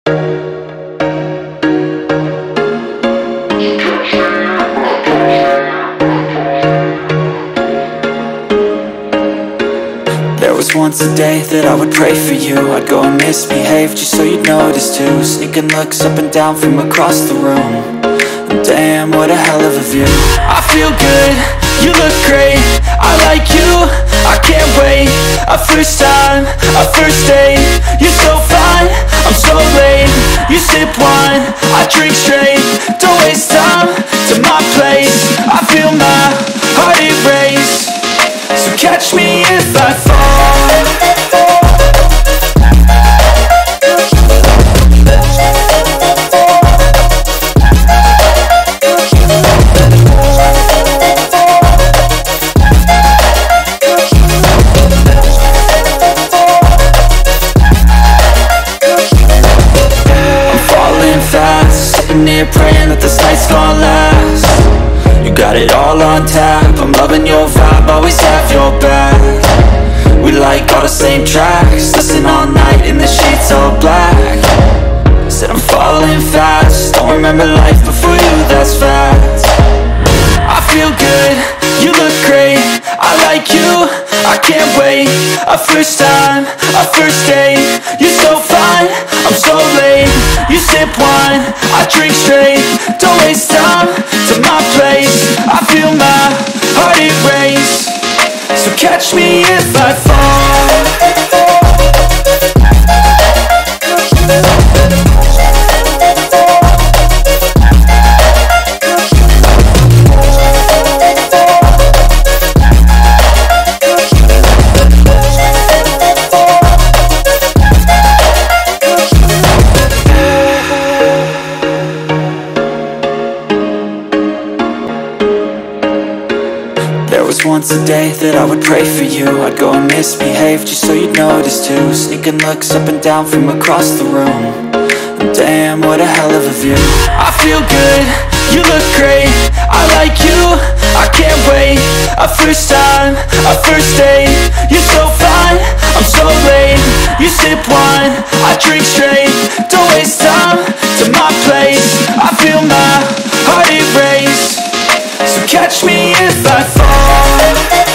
There was once a day that I would pray for you. I'd go and misbehave just so you'd notice too. Sneaking looks up and down from across the room. And damn, what a hell of a view. I feel good, you look great, I like you, I can't wait. A first time, a first date. You're so fine, I'm so late. You sip wine, I drink straight. Don't waste time to my place. I feel my heart erase. So catch me if I fall. I'm falling fast, sitting here praying that this night's gonna last. You got it all on tap, I'm loving your vibe, always have your back. We like all the same tracks, listen all night in the sheets all black. Said I'm falling fast, don't remember life before you, that's fact. I feel good, you look great, I like you, I can't wait. A first time, a first date. You're so fine, I'm so late. You sip wine, I drink straight. Don't waste time to my place. I feel my heart erase. So catch me if I fall. There was once a day that I would pray for you. I'd go and misbehave just so you'd notice too. Sneaking looks up and down from across the room. And damn, what a hell of a view. I feel good, you look great, I like you, I can't wait. A first time, a first date. You're so fine, I'm so late. You sip wine, I drink straight. Don't waste time to my place. I feel my heart erase. So catch me if I fall.